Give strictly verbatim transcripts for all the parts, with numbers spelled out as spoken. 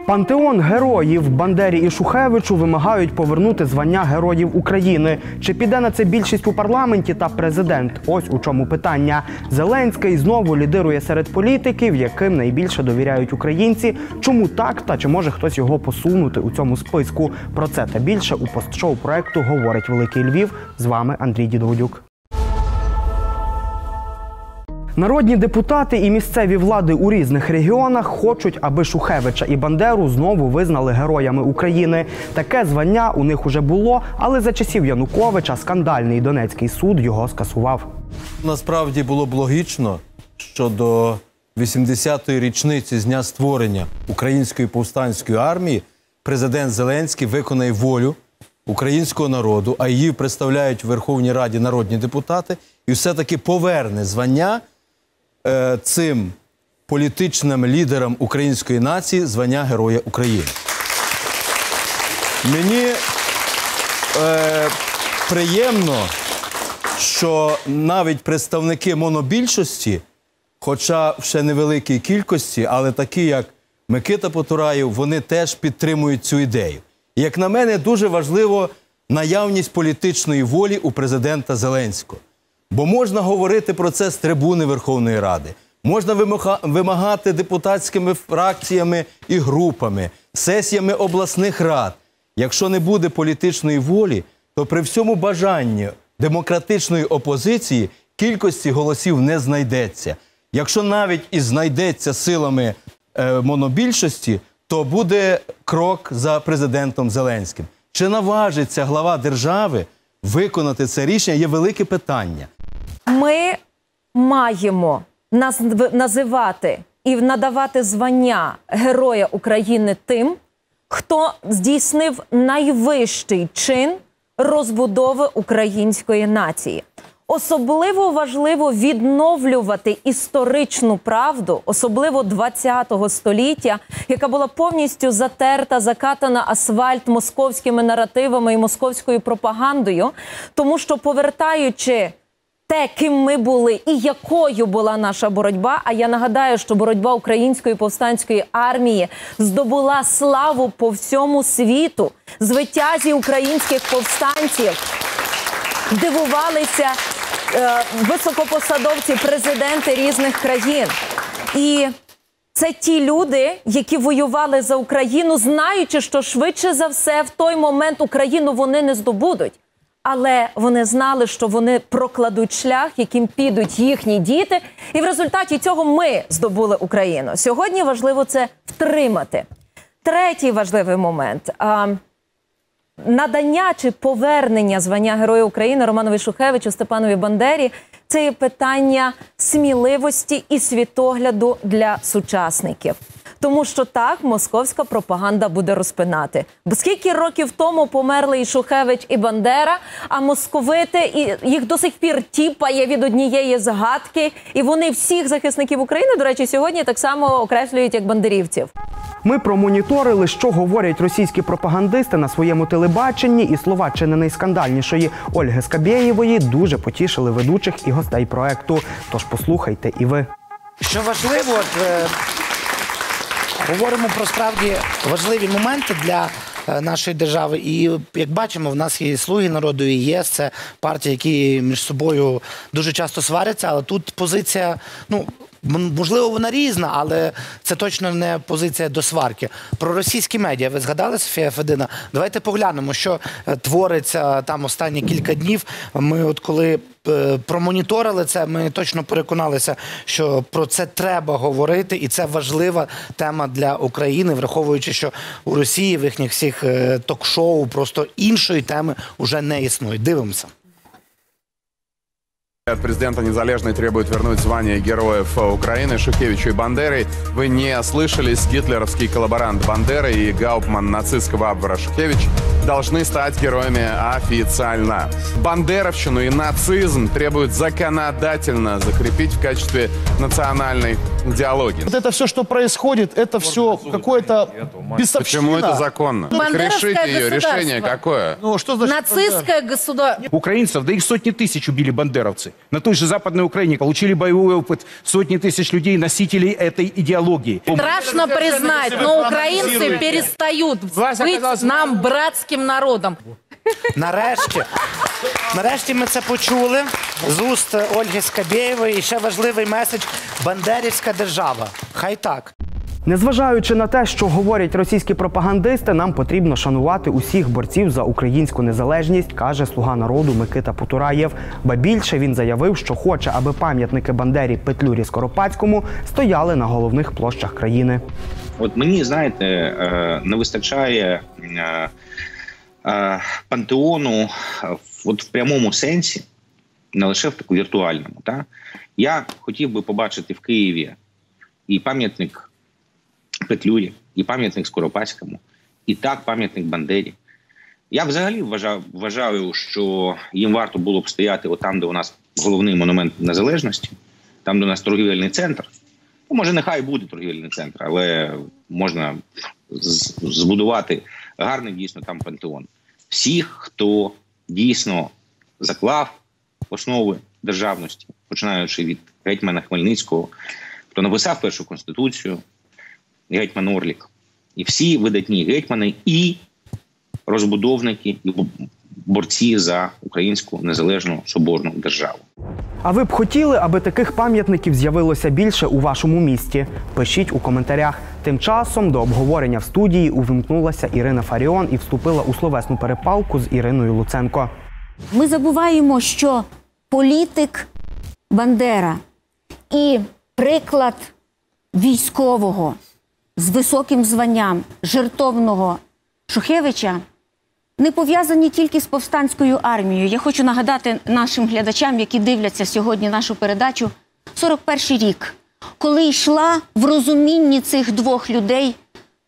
Пантеон героїв Бандері і Шухевичу вимагають повернути звання Героїв України. Чи піде на це більшість у парламенті та президент? Ось у чому питання. Зеленський знову лідирує серед політиків, яким найбільше довіряють українці. Чому так та чи може хтось його посунути у цьому списку? Про це та більше у постшоу проекту «Говорить Великий Львів». З вами Андрій Дідоводюк. Народні депутати і місцеві влади у різних регіонах хочуть, аби Шухевича і Бандеру знову визнали героями України. Таке звання у них уже було, але за часів Януковича скандальний Донецький суд його скасував. Насправді було б логічно, що до вісімдесятої річниці з дня створення Української повстанської армії президент Зеленський виконає волю українського народу, а її представляють в Верховній Раді народні депутати, і все-таки поверне звання цим політичним лідерам української нації звання Героя України. Мені е, приємно, що навіть представники монобільшості, хоча в ще невеликій кількості, але такі, як Микита Потураєв, вони теж підтримують цю ідею. І, як на мене, дуже важливо наявність політичної волі у президента Зеленського. Бо можна говорити про це з трибуни Верховної Ради, можна вимагати депутатськими фракціями і групами, сесіями обласних рад. Якщо не буде політичної волі, то при всьому бажанні демократичної опозиції кількості голосів не знайдеться. Якщо навіть і знайдеться силами е, монобільшості, то буде крок за президентом Зеленським. Чи наважиться глава держави виконати це рішення, є велике питання. Ми маємо називати і надавати звання Героя України тим, хто здійснив найвищий чин розбудови української нації. Особливо важливо відновлювати історичну правду, особливо ХХого століття, яка була повністю затерта, закатана асфальт московськими наративами і московською пропагандою, тому що, повертаючи те, ким ми були і якою була наша боротьба, а я нагадаю, що боротьба Української повстанської армії здобула славу по всьому світу, звитязі українських повстанців дивувалися е, високопосадовці, президенти різних країн. І це ті люди, які воювали за Україну, знаючи, що швидше за все в той момент Україну вони не здобудуть. Але вони знали, що вони прокладуть шлях, яким підуть їхні діти. І в результаті цього ми здобули Україну. Сьогодні важливо це втримати. Третій важливий момент. Надання чи повернення звання Героя України Романові Шухевичу, Степанові Бандері – це є питання сміливості і світогляду для сучасників. Тому що так московська пропаганда буде розпинати. Бо скільки років тому померли і Шухевич, і Бандера, а московити, і їх до сих пір тіпає від однієї згадки, і вони всіх захисників України, до речі, сьогодні так само окреслюють як бандерівців. Ми промоніторили, що говорять російські пропагандисти на своєму телебаченні, і слова чи не найскандальнішої Ольги Скабєєвої дуже потішили ведучих і гостей проекту. Тож послухайте і ви. Що важливо, от, говоримо про справді важливі моменти для нашої держави. І, як бачимо, в нас є «Слуги народу» і ЄС, це партії, які між собою дуже часто сваряться, але тут позиція, ну, можливо, вона різна, але це точно не позиція до сварки. Про російські медіа ви згадали, Софія Федина? Давайте поглянемо, що твориться там останні кілька днів. Ми от коли промоніторили це, ми точно переконалися, що про це треба говорити, і це важлива тема для України, враховуючи, що у Росії в їхніх всіх ток-шоу просто іншої теми вже не існує. Дивимося. От президента Незалежной требует вернуть звание Героев Украины Шухевичу и Бандере. Вы не ослышались, гитлеровский коллаборант Бандера и гауптман нацистского Абвера Шухевич должны стать героями официально. Бандеровщину и нацизм требуют законодательно закрепить в качестве национальной идеологии. Вот это все, что происходит, это все какое-то бесовщина. Почему это законно? Бандеровское Решите ее. государство. Решение какое? Ну, что значит Нацистское государство. Украинцев, да их сотни тысяч убили бандеровцы. На той же Западной Украине получили боевой опыт сотни тысяч людей, носителей этой идеологии. Страшно признать, но украинцы перестают быть нам братским народом. Нарешті, нарешті ми це почули з уст Ольги Скабєєвої. І ще важливий меседж – бандерівська держава. Хай так. Незважаючи на те, що говорять російські пропагандисти, нам потрібно шанувати усіх борців за українську незалежність, каже слуга народу Микита Потураєв. Ба більше він заявив, що хоче, аби пам'ятники Бандері, Петлюрі, Скоропадському стояли на головних площах країни. От мені, знаєте, не вистачає пантеону от в прямому сенсі, не лише в такому віртуальному. Та? Я хотів би побачити в Києві і пам'ятник Петлюрі, і пам'ятник Скоропадському, і так пам'ятник Бандері. Я взагалі вважав, вважаю, що їм варто було б стояти отам, де у нас головний монумент незалежності, там, де у нас торгівельний центр. Ну, може, нехай буде торгівельний центр, але можна збудувати гарний дійсно там пантеон. Всіх, хто дійсно заклав основи державності, починаючи від гетьмана Хмельницького, хто написав першу конституцію, гетьман Орлік. І всі видатні гетьмани і розбудовники, і борці за українську незалежну соборну державу. А ви б хотіли, аби таких пам'ятників з'явилося більше у вашому місті? Пишіть у коментарях. Тим часом до обговорення в студії увімкнулася Ірина Фаріон і вступила у словесну перепалку з Іриною Луценко. Ми забуваємо, що політик Бандера і приклад військового з високим званням жертовного Шухевича не пов'язані тільки з повстанською армією. Я хочу нагадати нашим глядачам, які дивляться сьогодні нашу передачу, сорок перший рік, коли йшла в розумінні цих двох людей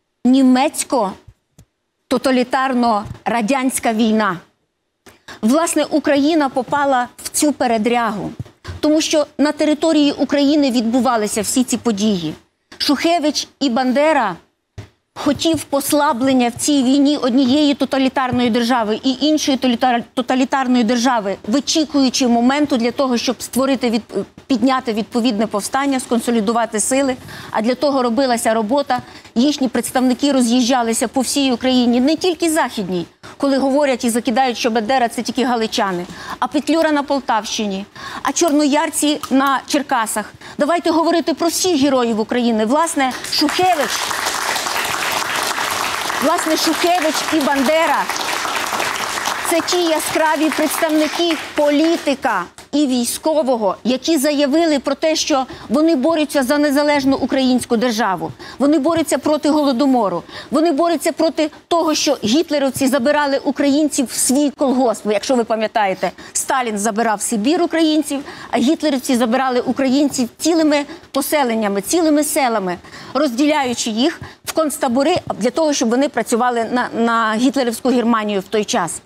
німецько-тоталітарно-радянська війна. Власне, Україна попала в цю передрягу, тому що на території України відбувалися всі ці події. Шухевич і Бандера хотів послаблення в цій війні однієї тоталітарної держави і іншої тоталітарної держави, вичікуючи моменту для того, щоб створити, від... підняти відповідне повстання, сконсолідувати сили. А для того робилася робота. Їхні представники роз'їжджалися по всій Україні, не тільки західній, коли говорять і закидають, що Бандера – це тільки галичани, а Петлюра на Полтавщині, а чорноярці на Черкасах. Давайте говорити про всіх героїв України. Власне, Шухевич... Власне, Шухевич і Бандера – це ті яскраві представники політика і військового, які заявили про те, що вони борються за незалежну українську державу. Вони борються проти Голодомору. Вони борються проти того, що гітлерівці забирали українців в свій колгосп. Якщо ви пам'ятаєте, Сталін забирав в Сибір українців, а гітлерівці забирали українців цілими поселеннями, цілими селами, розділяючи їх в концтабори для того, щоб вони працювали на, на гітлерівську Германію в той час.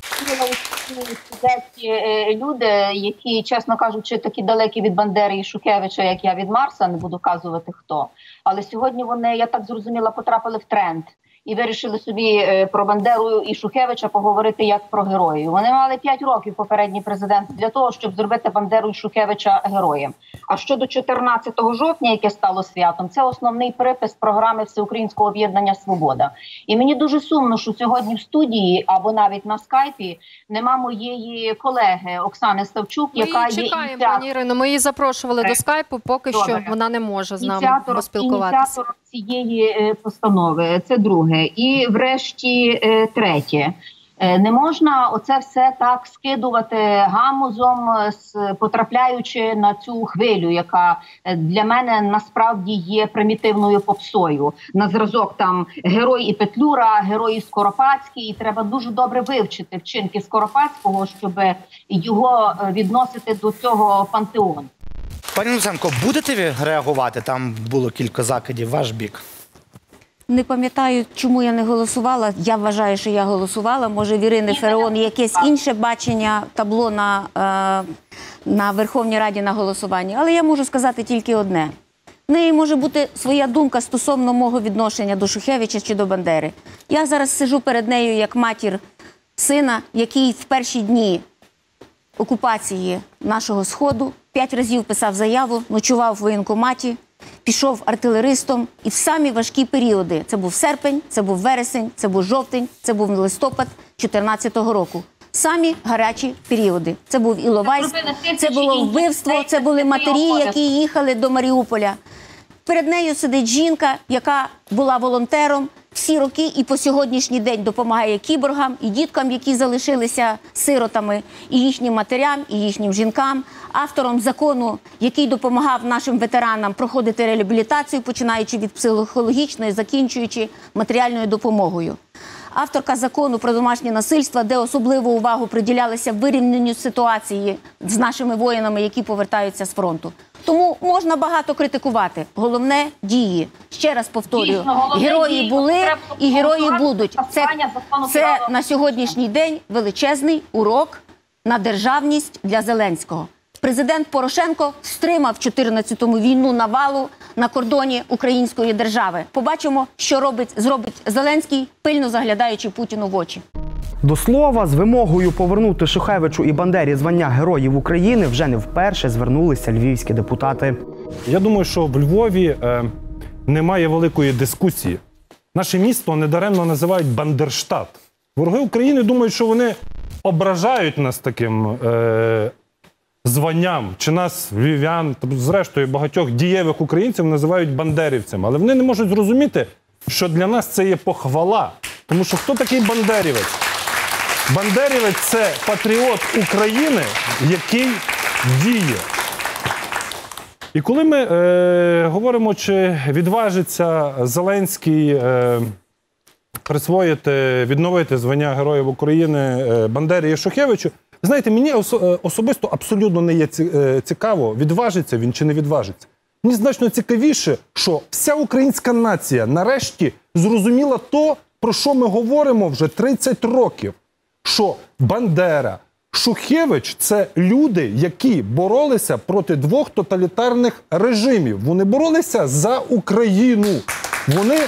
Люди, які, чесно кажучи, такі далекі від Бандери і Шухевича, як я від Марса, не буду вказувати хто. Але сьогодні вони, я так зрозуміла, потрапили в тренд і вирішили собі про Бандеру і Шухевича поговорити як про героїв. Вони мали п'ять років, попередній президент, для того, щоб зробити Бандеру і Шухевича героєм. А щодо чотирнадцятого жовтня, яке стало святом, це основний припис програми Всеукраїнського об'єднання «Свобода». І мені дуже сумно, що сьогодні в студії або навіть на скайпі нема моєї колеги Оксани Савчук, ми яка її є чекаємо, ініціатором. пані Ірино, ми її запрошували до скайпу, поки Добре. що вона не може з нами Ініціатор, поспілкуватися. Ініціатором цієї постанови, це друге. І врешті третє. Не можна оце все так скидувати гамузом, потрапляючи на цю хвилю, яка для мене насправді є примітивною попсою. На зразок там герой і Петлюра, герой і Скоропадський. І треба дуже добре вивчити вчинки Скоропадського, щоб його відносити до цього пантеону. Пані Луценко, будете ви реагувати? Там було кілька закидів в ваш бік. Не пам'ятаю, чому я не голосувала. Я вважаю, що я голосувала. Може, в Ірини Фараон якесь інше бачення табло на, е, на Верховній Раді на голосуванні. Але я можу сказати тільки одне. В неї може бути своя думка стосовно мого відношення до Шухевича чи до Бандери. Я зараз сиджу перед нею як матір сина, який в перші дні окупації нашого Сходу п'ять разів писав заяву, ночував в воєнкоматі, пішов артилеристом і в самі важкі періоди. Це був серпень, це був вересень, це був жовтень, це був листопад дві тисячі чотирнадцятого року. Самі гарячі періоди. Це був Іловайськ, це було вбивство, це були матері, які їхали до Маріуполя. Перед нею сидить жінка, яка була волонтером всі роки і по сьогоднішній день допомагає кіборгам і діткам, які залишилися сиротами, і їхнім матерям, і їхнім жінкам, автором закону, який допомагав нашим ветеранам проходити реабілітацію, починаючи від психологічної, закінчуючи матеріальною допомогою. Авторка закону про домашнє насильство, де особливу увагу приділялися вирівнянню ситуації з нашими воїнами, які повертаються з фронту. Тому можна багато критикувати. Головне – дії. Ще раз повторюю, герої були і герої будуть. Це, це на сьогоднішній день величезний урок на державність для Зеленського. Президент Порошенко стримав в чотирнадцятому війну навалу на кордоні української держави. Побачимо, що робить, зробить Зеленський, пильно заглядаючи Путіну в очі. До слова, з вимогою повернути Шухевичу і Бандері звання Героїв України вже не вперше звернулися львівські депутати. Я думаю, що в Львові е, немає великої дискусії. Наше місто недаремно називають Бандерштат. Вороги України думають, що вони ображають нас таким е, званням, чи нас, львів'ян, зрештою багатьох дієвих українців називають бандерівцями. Але вони не можуть зрозуміти, що для нас це є похвала. Тому що хто такий бандерівець? Бандерівець – це патріот України, який діє. І коли ми е, говоримо, чи відважиться Зеленський е, присвоїти, відновити звання Героїв України е, Бандері і Шухевичу, знаєте, мені осо, особисто абсолютно не є цікаво, відважиться він чи не відважиться. Мені значно цікавіше, що вся українська нація нарешті зрозуміла то, про що ми говоримо вже тридцять років. Що Бандера, Шухевич – це люди, які боролися проти двох тоталітарних режимів. Вони боролися за Україну. Вони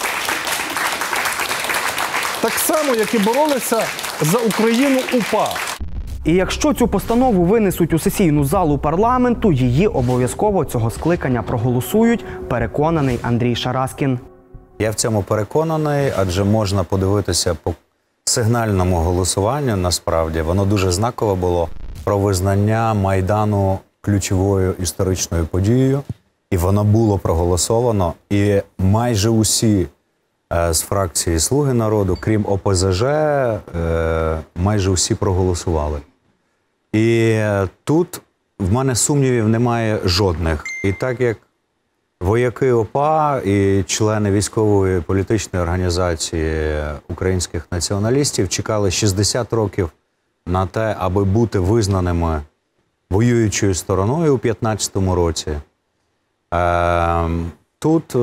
так само, як і боролися за Україну УПА. І якщо цю постанову винесуть у сесійну залу парламенту, її обов'язково цього скликання проголосують, переконаний Андрій Шараскін. Я в цьому переконаний, адже можна подивитися по сигнальному голосуванню, насправді. Воно дуже знакове було про визнання Майдану ключовою історичною подією. І воно було проголосовано. І майже усі е, з фракції «Слуги народу», крім О Пе Зе Же, е, майже усі проголосували. І тут в мене сумнівів немає жодних. І так як вояки ОПА і члени військової політичної організації українських націоналістів чекали шістдесят років на те, аби бути визнаними воюючою стороною у п'ятнадцятому році. Е, тут,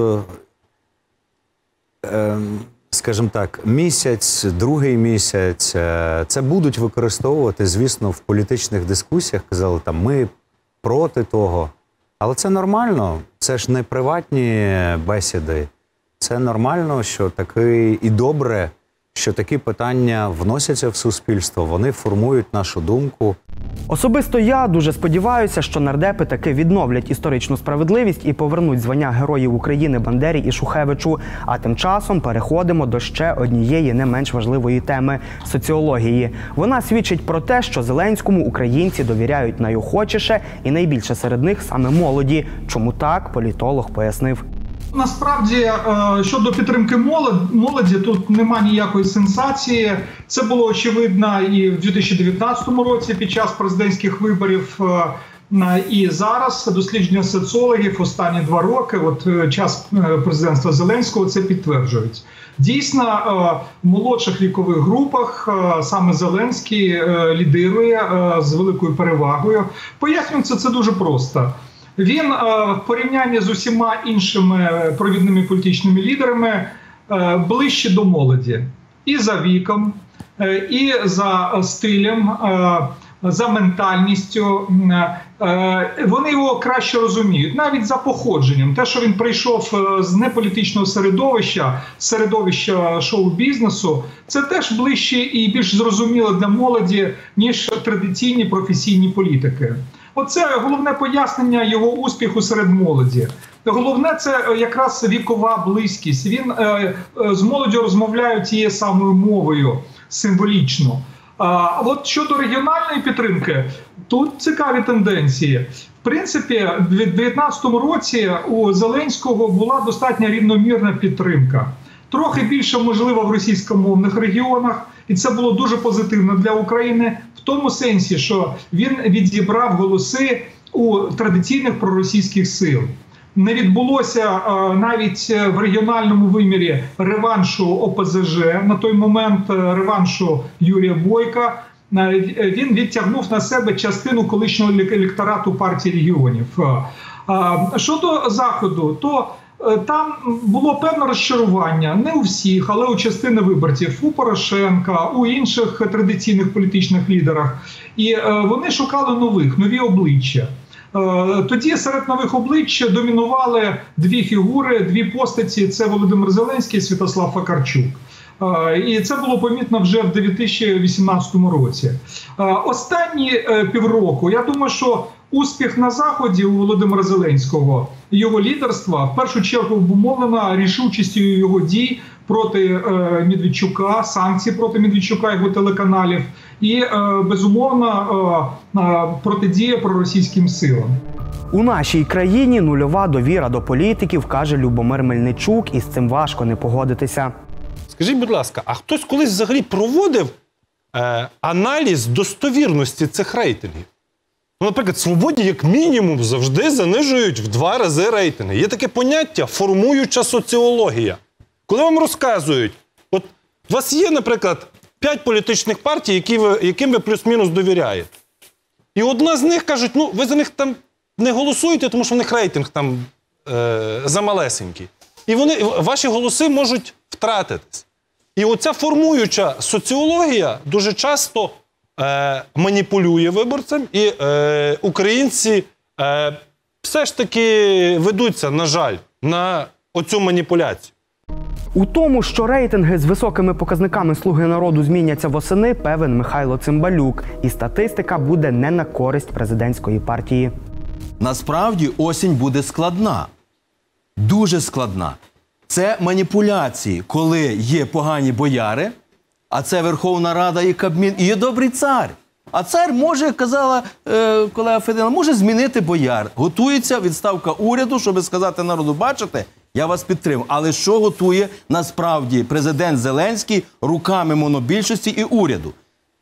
е, скажімо так, місяць, другий місяць, е, це будуть використовувати, звісно, в політичних дискусіях. Казали, там, ми проти того. Але це нормально, це ж не приватні бесіди. Це нормально, що таки і добре, що такі питання вносяться в суспільство, вони формують нашу думку. Особисто я дуже сподіваюся, що нардепи таки відновлять історичну справедливість і повернуть звання Героїв України Бандері і Шухевичу. А тим часом переходимо до ще однієї не менш важливої теми – соціології. Вона свідчить про те, що Зеленському українці довіряють найохочіше і найбільше серед них саме молоді. Чому так, політолог пояснив. Насправді, щодо підтримки молоді, тут нема ніякої сенсації. Це було очевидно і в дві тисячі дев'ятнадцятому році під час президентських виборів, і зараз дослідження соціологів останні два роки, от час президентства Зеленського, це підтверджують. Дійсно, в молодших вікових групах саме Зеленський лідирує з великою перевагою. Пояснюється це дуже просто. Він в порівнянні з усіма іншими провідними політичними лідерами е, ближчі до молоді. І за віком, е, і за стилем, е, за ментальністю. Е, вони його краще розуміють, навіть за походженням. Те, що він прийшов з неполітичного середовища, середовища шоу-бізнесу, це теж ближче і більш зрозуміло для молоді, ніж традиційні професійні політики. Оце головне пояснення його успіху серед молоді. Головне – це якраз вікова близькість. Він е, з молоддю розмовляє тією самою мовою, символічно. А от щодо регіональної підтримки, тут цікаві тенденції. В принципі, в дві тисячі дев'ятнадцятому році у Зеленського була достатньо рівномірна підтримка. Трохи більше, можливо, в російськомовних регіонах. І це було дуже позитивно для України в тому сенсі, що він відібрав голоси у традиційних проросійських сил. Не відбулося е, навіть в регіональному вимірі реваншу О Пе Зе Же, на той момент реваншу Юрія Бойка. Е, він відтягнув на себе частину колишнього електорату партії регіонів. Е, щодо Заходу, то е, там було певне розчарування, не у всіх, але у частини виборців, у Порошенка, у інших традиційних політичних лідерах. І е, вони шукали нових, нові обличчя. Тоді серед нових облич домінували дві фігури, дві постаті – це Володимир Зеленський і Святослав Факарчук. І це було помітно вже в дві тисячі вісімнадцятому році. Останні півроку, я думаю, що успіх на Заході у Володимира Зеленського, його лідерства, в першу чергу обумовлена рішучістю його дій проти Медведчука, санкцій проти Медведчука, його телеканалів, і, безумовно, протидія проросійським силам. У нашій країні нульова довіра до політиків, каже Любомир Мельничук, і з цим важко не погодитися. Скажіть, будь ласка, а хтось колись взагалі проводив е, аналіз достовірності цих рейтингів? Ну, наприклад, «Свободі» як мінімум завжди занижують в два рази рейтинги. Є таке поняття «формуюча соціологія». Коли вам розказують, от у вас є, наприклад, п'ять політичних партій, які ви, яким ви плюс-мінус довіряєте. І одна з них кажуть, ну, ви за них там не голосуєте, тому що в них рейтинг там е, замалесенький. І вони, ваші голоси можуть втратитись. І оця формуюча соціологія дуже часто е, маніпулює виборцем, і е, українці е, все ж таки ведуться, на жаль, на оцю маніпуляцію. У тому, що рейтинги з високими показниками «Слуги народу» зміняться восени, певен Михайло Цимбалюк. І статистика буде не на користь президентської партії. Насправді осінь буде складна. Дуже складна. Це маніпуляції, коли є погані бояри, а це Верховна Рада і Кабмін, і є добрий цар. А цар може, як казала е, колега Федина, може змінити бояр. Готується відставка уряду, щоб сказати народу, бачите, я вас підтримую. Але що готує насправді президент Зеленський руками монобільшості і уряду?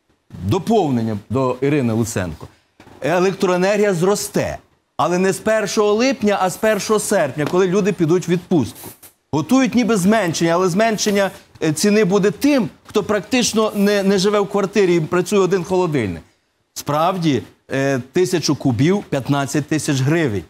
Доповнення до Ірини Луценко. Електроенергія зросте. Але не з першого липня, а з першого серпня, коли люди підуть в відпустку. Готують ніби зменшення, але зменшення ціни буде тим, хто практично не, не живе в квартирі і працює один холодильник. Справді, тисячу кубів – п'ятнадцять тисяч гривень.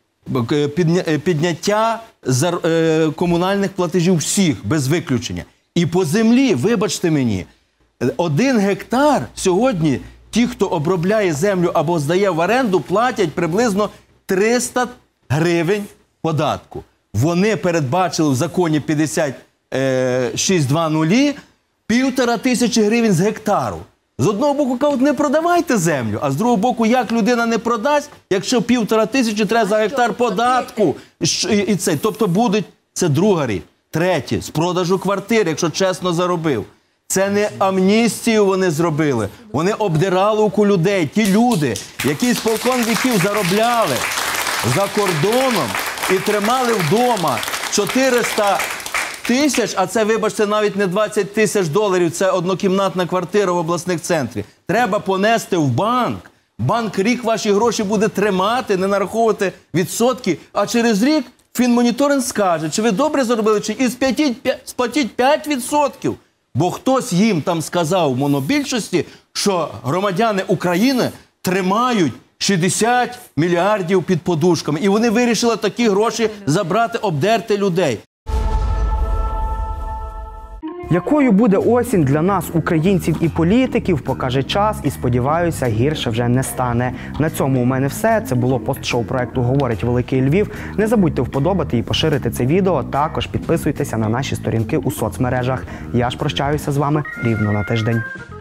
Підняття комунальних платежів всіх, без виключення. І по землі, вибачте мені, один гектар сьогодні ті, хто обробляє землю або здає в оренду, платять приблизно триста гривень податку. Вони передбачили в законі п'ятдесят шість двадцять півтора тисячі гривень з гектару. З одного боку кажуть, не продавайте землю, а з другого боку, як людина не продасть, якщо півтора тисячі треба за гектар податку. І це, тобто будуть, це друга річ. Третє, з продажу квартир, якщо чесно заробив. Це не амністію вони зробили. Вони обдирали у людей. Ті люди, які спокон віків заробляли за кордоном і тримали вдома чотириста тисяч, а це, вибачте, навіть не двадцять тисяч доларів, це однокімнатна квартира в обласних центрі. Треба понести в банк. Банк рік ваші гроші буде тримати, не нараховувати відсотки, а через рік фінмоніторинг скаже, чи ви добре зробили, чи і сплатіть п'ять відсотків. Бо хтось їм там сказав в монобільшості, що громадяни України тримають шістдесят мільярдів під подушками. І вони вирішили такі гроші забрати, обдерти людей. Якою буде осінь для нас, українців і політиків, покаже час і, сподіваюся, гірше вже не стане. На цьому у мене все. Це було постшоу проекту «Говорить Великий Львів». Не забудьте вподобати і поширити це відео. Також підписуйтеся на наші сторінки у соцмережах. Я ж прощаюся з вами рівно на тиждень.